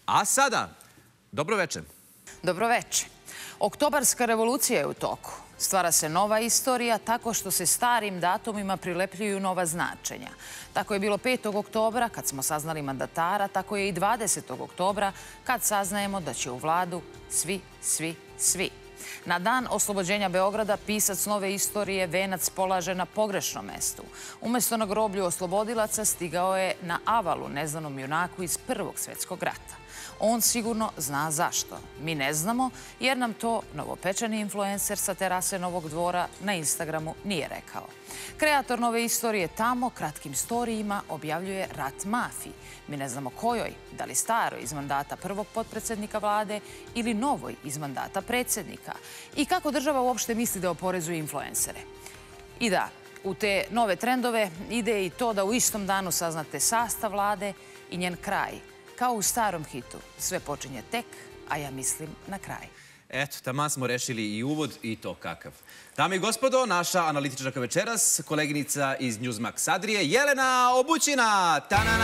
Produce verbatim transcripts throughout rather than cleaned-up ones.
A sada, dobro veče. Dobro veče. Oktobarska revolucija je u toku. Stvara se nova istorija tako što se starim datumima prilepljuju nova značenja. Tako je bilo petog oktobra kad smo saznali mandatara, tako je i dvadesetog oktobra kad saznajemo da će u vladu svi, svi, svi. Na dan oslobođenja Beograda pisac nove istorije venac polaže na pogrešnom mestu. Umjesto na groblju oslobodilaca stigao je na avalu neznanom junaku iz Prvog svjetskog rata. On sigurno zna zašto. Mi ne znamo jer nam to novopečeni influencer sa terase Novog dvora na Instagramu nije rekao. Kreator nove istorije tamo kratkim storijima objavljuje rat mafiji. Mi ne znamo kojoj, da li staroj iz mandata prvog potpredsjednika vlade ili novoj iz mandata predsjednika. I kako država uopšte misli da oporezuje influencere. I da, u te nove trendove ide i to da u istom danu saznate sastav vlade i njen kraj. Kao u starom hitu, sve počinje tek, a ja mislim na kraj. Eto, taman smo rešili i uvod i to kakav. Dame i gospodo, naša analitičarka večeras, koleginica iz Newsmax Adrije, Jelena Obućina!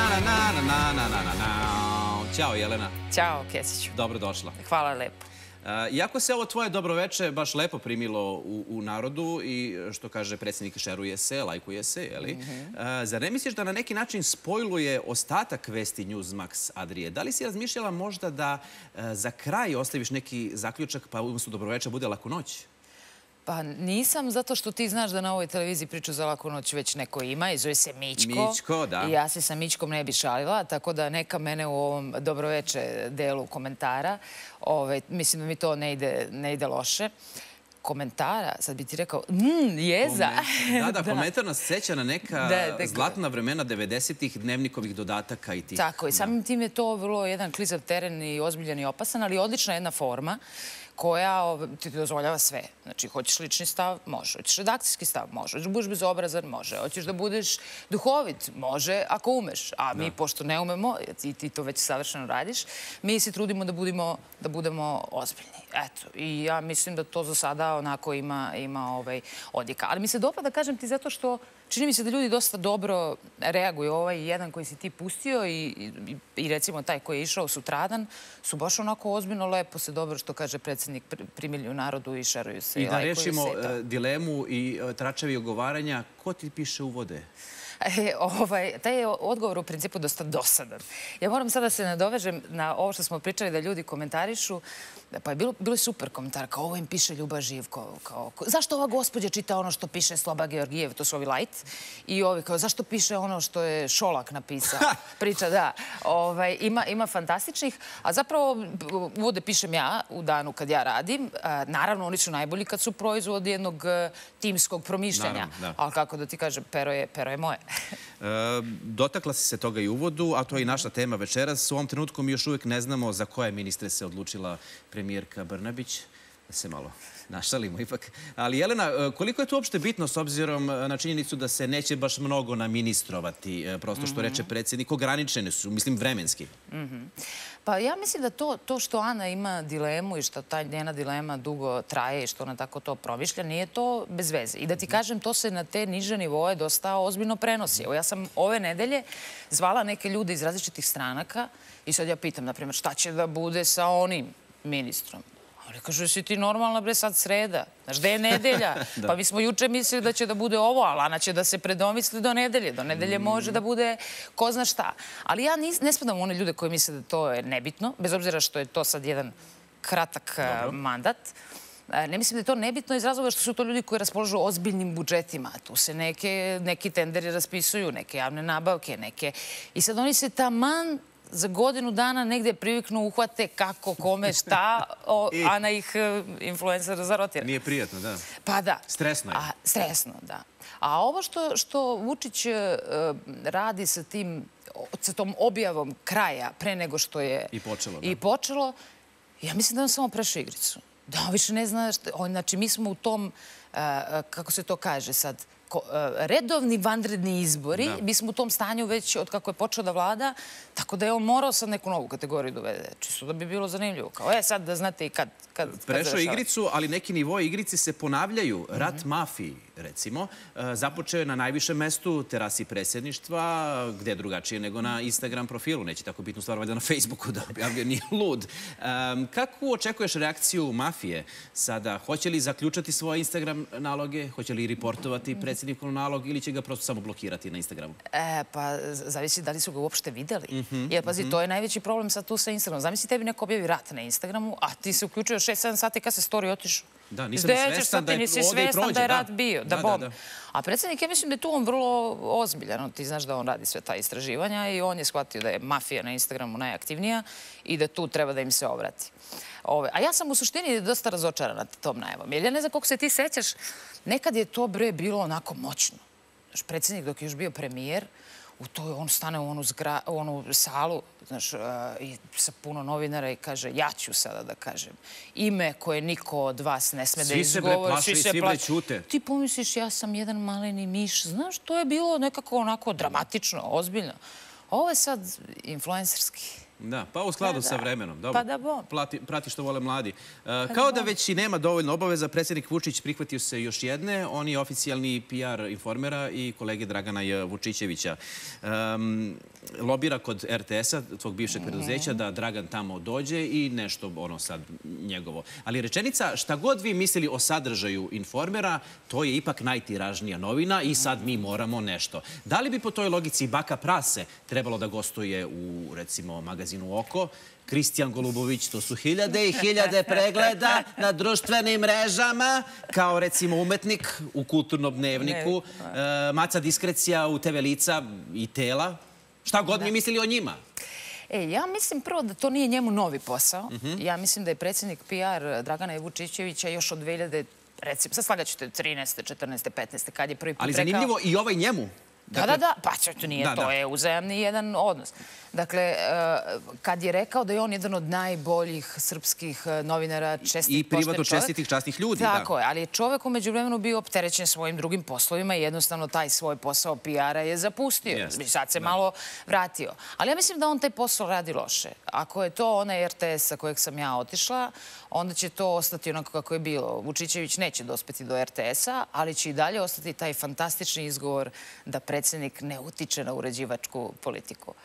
Ćao, Jelena. Ćao, Kesiću. Dobrodošla. Hvala lepo. Iako se ovo tvoje dobroveče baš lepo primilo u narodu i što kaže predsjednik šeruje se, lajkuje se, jeli? Zar ne misliš da na neki način spojluje ostatak vesti Newsmax Adrije? Da li si razmišljala možda da za kraj ostaviš neki zaključak pa umjesto dobroveče bude laku noć? Pa nisam, zato što ti znaš da na ovoj televiziji priču za laku noć već neko ima i zove se Mićko. Mićko, da. I ja se sa Mićkom ne bi šalila, tako da neka mene u ovom dobroveče delu komentara. Mislim da mi to ne ide loše. Komentara, sad bi ti rekao, mmm, jeza. Da, da, komentar nas seća na neka zlatna vremena devedesetih dnevnikovih dodataka i tih. Tako, i samim tim je to vrlo jedan klizav teren i ozbiljan i opasan, ali odlična jedna forma koja ti dozvoljava sve. Znači, hoćeš lični stav? Može. Hoćeš redakcijski stav? Može. Hoćeš da budeš bezobrazan? Može. Hoćeš da budeš duhovit? Može, ako umeš. A mi, pošto ne umemo, i ti to već savršeno radiš, mi se trudimo da budemo ozbiljni. Eto, i ja mislim da to za sada onako ima odjeka. Ali mi se dopada, kažem ti, zato što čini mi se da ljudi dosta dobro reaguju. Ovaj jedan koji si ti pustio i recimo taj koji je išao sutradan su baš onako ozbiljno lepo se dobro, što kaže predsjednik, primilju narodu i šeruju se. I da rešimo dilemu i tračevi ogovaranja, ko ti piše uvode? Taj je odgovor u principu dosta dosadan. Ja moram sada da se nadovežem na ovo što smo pričali da ljudi komentarišu. Pa je bilo super komentar, kao ovo im piše Ljuba Živko. Zašto ova gospođa čita ono što piše Sloba Georgijev, to su ovi light, i ovi kao zašto piše ono što je Šolak napisao. Priča, da. Ima fantastičnih, a zapravo uvode pišem ja u danu kad ja radim. Naravno, oni su najbolji kad su proizvod jednog timskog promišljanja. Ali kako da ti kažem, pero je moje. Dotakla si se toga i u uvodu, a to je i naša tema večeras. U ovom trenutku mi još uvijek ne znamo za koje ministre se odlučila premijerka Brnabić. Da se malo našalimo ipak. Ali, Jelena, koliko je to uopšte bitno s obzirom na činjenicu da se neće baš mnogo naministrovati, prosto što reče predsjednik, ograničene su, mislim, vremenski? Pa ja mislim da to što Ana ima dilemu i što ta njena dilema dugo traje i što ona tako to promišlja, nije to bez veze. I da ti kažem, to se na te niže nivoje dosta ozbiljno prenosi. Evo, ja sam ove nedelje zvala neke ljude iz različitih stranaka i sad ja pitam, naprimjer, šta će da bude sa onim ministrom? Ali kažu, si ti normalna, bre, sad sreda. Znaš, gde je nedelja? Pa mi smo juče mislili da će da bude ovo, ali Ana će da se predomisli do nedelje. Do nedelje može da bude ko zna šta. Ali ja ne spadam u one ljude koji misle da to je nebitno, bez obzira što je to sad jedan kratak mandat. Ne mislim da je to nebitno iz razloga što su to ljudi koji raspolažu ozbiljnim budžetima. Tu se neki tenderi raspisuju, neke javne nabavke, neke... I sad oni se taman za godinu dana negdje priviknu, uhvate kako, kome, šta, a na ih influencera zarotira. Nije prijatno, da. Pa da. Stresno je. Stresno, da. A ovo što Vučić radi sa tom objavom kraja pre nego što je i počelo, ja mislim da on samo prešao igricu. Da on više ne zna, znači mi smo u tom, kako se to kaže sad, onako redovni vanredni izbori. Mi smo u tom stanju već od kako je počeo da vlada, tako da je on morao sad neku novu kategoriju dovede. Čisto da bi bilo zanimljivo. Kao, e, sad da znate i kad prešao igricu, ali neki nivoi igrici se ponavljaju. Rat mafiji, recimo, započeo je na najvišem mestu, terasi predsjedništva, gde drugačije nego na Instagram profilu. Neće tako bitnu stvar valjda na Facebooku da objavljuje, nije lud. Kako očekuješ reakciju mafije sada? Hoće li zaključati svoje Instagram naloge? Hoće li reportovati predsjednikov nalog ili će ga prosto samo blokirati na Instagramu? E, pa zavisi da li su ga uopšte videli. Jer, pazi, to je najveći problem sad tu sa Instagramom. Zamisli tebi neko objavi rat na Instagramu, a ti se uključio šest sedam sati kad se story otišao. Da, nisam svestan da je ovdje i prođe. Da je rat bio, da bom. A predsjednik, ja mislim da je tu on vrlo ozbiljan. Ti znaš da on radi sve ta istraživanja i on je shvatio da je mafija na Instagramu najaktivnija i da tu treba da im se obrati. A ja sam u suštini dosta razočarana tom najavom. Jer ja ne znam koliko se ti sećaš, nekad je to bre bilo onako moćno. Predsjednik dok je još bio premijer, u toj on stane u onu salu i sa puno novinara i kaže ja ću sada da kažem ime koje niko od vas ne sme da izgovori. Svi se bre plaši, svi bre ćute. Ti pomisliš ja sam jedan maleni miš. Znaš, to je bilo nekako onako dramatično, ozbiljno. Ovo je sad influencerski. Da, pa u skladu sa vremenom. Pa da bom. Prati što vole mladi. Kao da već i nema dovoljno obaveza, predsjednik Vučić prihvatio se još jedne. On je oficijalni P R informera i kolege Dragana Vučićevića. Lobira kod R T S-a, tvog bivšeg preduzeća, da Dragan tamo dođe i nešto ono sad njegovo. Ali rečenica, šta god vi mislili o sadržaju informera, to je ipak najtiražnija novina i sad mi moramo nešto. Da li bi po toj logici Baka Prase trebalo da gostuje u, recimo, magazinu Oko? Kristijan Golubović, to su hiljade i hiljade pregleda na društvenim mrežama, kao recimo umetnik u Kulturnom dnevniku, Maca Diskrecija u T V Lica i Tela. Šta god mi mislili o njima? E, ja mislim prvo da to nije njemu novi posao. Ja mislim da je predsjednik P R Dragana Vučićevića još od dve hiljade, recimo, sad slagat ću te trinaeste, četrnaeste, petnaeste, kad je prvi put rekao... Ali zanimljivo i ovaj njemu. Da, da, da, pa to nije, to je uzajamni jedan odnos. Dakle, kad je rekao da je on jedan od najboljih srpskih novinara, čestih, pošten čovjek... I privatno čestitih, častnih ljudi, da. Tako je, ali je čovjek umeđu vremenu bio opterećen svojim drugim poslovima i jednostavno taj svoj posao P R-a je zapustio. Sad se malo vratio. Ali ja mislim da on taj posao radi loše. Ako je to onaj R T S sa kojeg sam ja otišla, onda će to ostati onako kako je bilo. Vučićević neće dospeti do R T S-a, ali će i dalje ostati taj fantastični izgovor da predsjednik ne utiče na uređivačku politiku.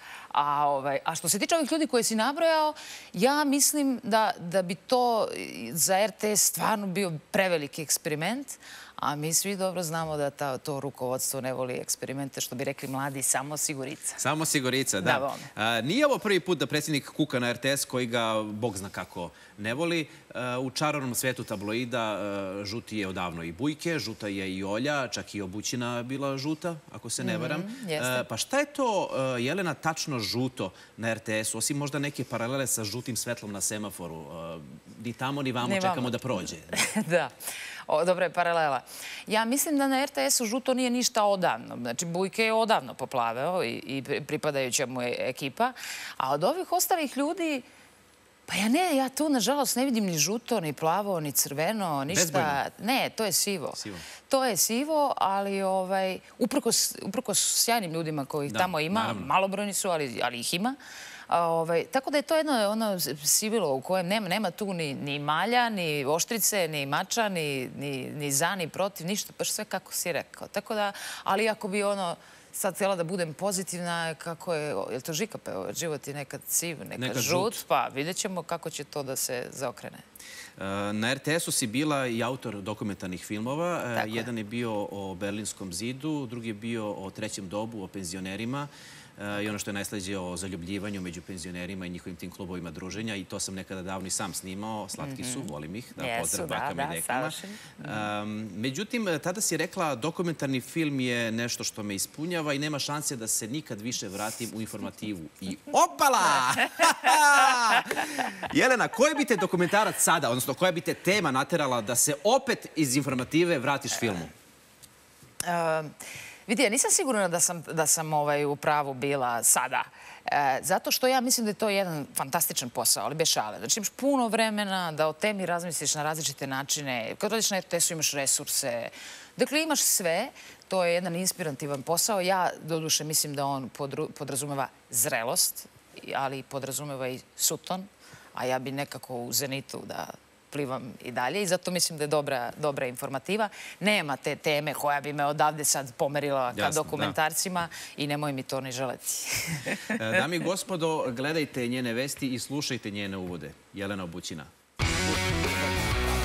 A što se tiče ovih ljudi koje si nabrojao, ja mislim da bi to za R T S stvarno bio preveliki eksperiment, a mi svi dobro znamo da to rukovodstvo ne voli eksperimente, što bi rekli mladi, samo sigurica. Samo sigurica, da. Nije ovo prvi put da predsjednik kuka na R T S koji ga, Bog zna kako, ne voli. U čarovnom svetu tabloida žuti je odavno i Bujke, žuta je i Olja, čak i Obućina bila žuta, ako se ne varam. Pa šta je to, Jelena, tačno žuto na R T S-u, osim možda neke paralele sa žutim svetlom na semaforu? Ni tamo, ni vamo čekamo da prođe. Da. Dobra je paralela. Ja mislim da na R T S-u žuto nije ništa odavno. Znači, Bujke je odavno poplaveo i pripadajuća mu je ekipa. A od ovih ostalih ljudi, pa ja ne, ja tu nažalost ne vidim ni žuto, ni plavo, ni crveno, ništa. Ne, to je sivo. To je sivo, ali uprkos sjajnim ljudima kojih tamo ima, malobrojni su, ali ih ima. Tako da je to jedno sivilo u kojem nema tu ni malja, ni oštrice, ni mača, ni za, ni protiv, ništa, baš sve kako si rekao. Tako da, ali ako bi ono sad htjela da budem pozitivna, kako je, je li to Žika peo? Život je nekad siv, nekad žut, pa vidjet ćemo kako će to da se zaokrene. Na R T S-u si bila i autor dokumentarnih filmova. Jedan je bio o Berlinskom zidu, drugi je bio o trećem dobu, o penzionerima. I ono što je najslađe o zaljubljivanju među penzionerima i njihovim tim klubovima druženja. I to sam nekada davno i sam snimao. Slatki su, volim ih. Pozdrav bakama i dekama. Međutim, tada si rekla dokumentarni film je nešto što me ispunjava i nema šanse da se nikad više vratim u informativu. I opala! Jelena, koji bi te dokumentarac sada, odnosno koja bi te tema naterala da se opet iz informative vratiš filmu? Vidi, ja nisam sigurna da sam u pravu bila sada. Zato što ja mislim da je to jedan fantastičan posao, ali bez šale. Znači imaš puno vremena da o temi razmisliš na različite načine. Kad radiš na R T S-u imaš resurse. Dakle, imaš sve. To je jedan inspirativan posao. Ja, doduše, mislim da on podrazumeva zrelost, ali podrazumeva i Sutton, a ja bi nekako u Zenitu da plivam i dalje i zato mislim da je dobra, dobra informativa. Nema te teme koja bi me odavde sad pomerila ka dokumentarcima i nemoj mi to ni želeti. Dami i gospodo, gledajte njene vesti i slušajte njene uvode. Jelena Obućina.